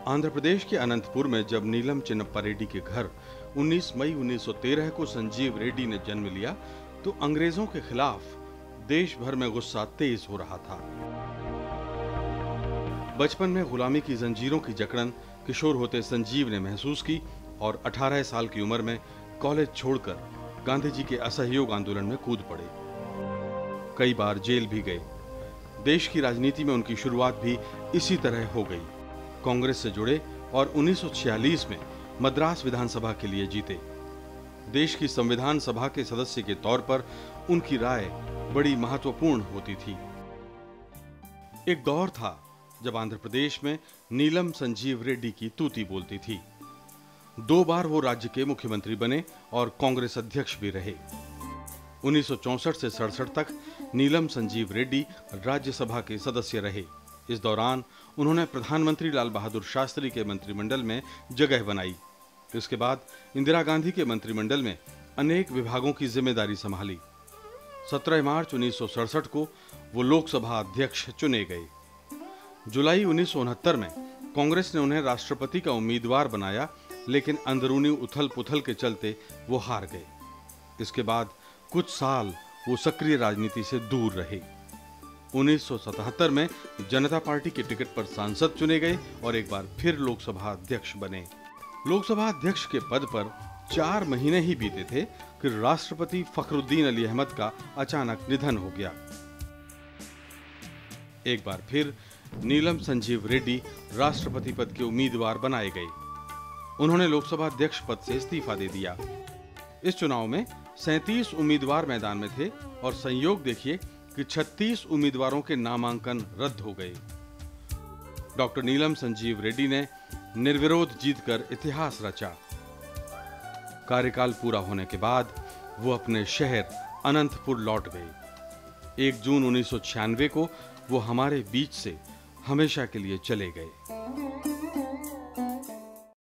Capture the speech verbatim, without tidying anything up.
आंध्र प्रदेश के अनंतपुर में जब नीलम चिन्नप्पा रेड्डी के घर उन्नीस मई उन्नीस सौ तेरह को संजीव रेड्डी ने जन्म लिया तो अंग्रेजों के खिलाफ देश भर में गुस्सा तेज हो रहा था। बचपन में गुलामी की जंजीरों की जकड़न किशोर होते संजीव ने महसूस की और अठारह साल की उम्र में कॉलेज छोड़कर गांधी जी के असहयोग आंदोलन में कूद पड़े। कई बार जेल भी गए। देश की राजनीति में उनकी शुरुआत भी इसी तरह हो गई। कांग्रेस से जुड़े और उन्नीस सौ छियालीस में मद्रास विधानसभा के लिए जीते। देश की संविधान सभा के सदस्य के तौर पर उनकी राय बड़ी महत्वपूर्ण होती थी। एक दौर था जब आंध्र प्रदेश में नीलम संजीव रेड्डी की तूती बोलती थी। दो बार वो राज्य के मुख्यमंत्री बने और कांग्रेस अध्यक्ष भी रहे। उन्नीस सौ चौसठ से सड़सठ तक नीलम संजीव रेड्डी राज्यसभा के सदस्य रहे। इस दौरान उन्होंने प्रधानमंत्री लाल बहादुर शास्त्री के मंत्रिमंडल में जगह बनाई। इसके बाद इंदिरा गांधी के मंत्रिमंडल में अनेक विभागों की जिम्मेदारी संभाली। सत्रह मार्च उन्नीस सौ सड़सठ को वो लोकसभा अध्यक्ष चुने गए। जुलाई उन्नीस सौ उनहत्तर में कांग्रेस ने उन्हें राष्ट्रपति का उम्मीदवार बनाया, लेकिन अंदरूनी उथल-पुथल के चलते वो हार गए। इसके बाद कुछ साल वो सक्रिय राजनीति से दूर रहे। उन्नीस सौ सतहत्तर में जनता पार्टी के टिकट पर सांसद चुने गए और एक बार फिर लोकसभा अध्यक्ष बने। लोकसभा अध्यक्ष के पद पर चार महीने ही बीते थे कि राष्ट्रपति फखरुद्दीन अली अहमद का अचानक निधन हो गया। एक बार फिर नीलम संजीव रेड्डी राष्ट्रपति पद के उम्मीदवार बनाए गए। उन्होंने लोकसभा अध्यक्ष पद से इस्तीफा दे दिया। इस चुनाव में सैंतीस उम्मीदवार मैदान में थे और संयोग देखिए कि छत्तीस उम्मीदवारों के नामांकन रद्द हो गए। डॉक्टर नीलम संजीव रेड्डी ने निर्विरोध जीतकर इतिहास रचा। कार्यकाल पूरा होने के बाद वो अपने शहर अनंतपुर लौट गए। एक जून उन्नीस सौ छियानवे को वो हमारे बीच से हमेशा के लिए चले गए।